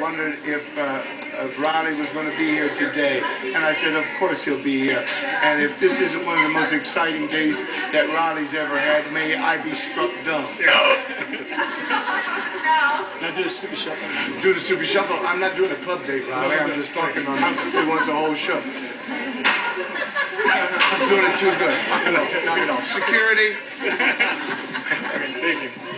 wondered if Riley was going to be here today. And I said, of course he'll be here. And if this isn't one of the most exciting days that Riley's ever had, may I be struck dumb. Now do the Soupy Shuffle. Do the Soupy Shuffle? I'm not doing a club date, Riley. I'm just talking on who wants a whole show. He's doing it too good. Knock it off. Security. Thank you.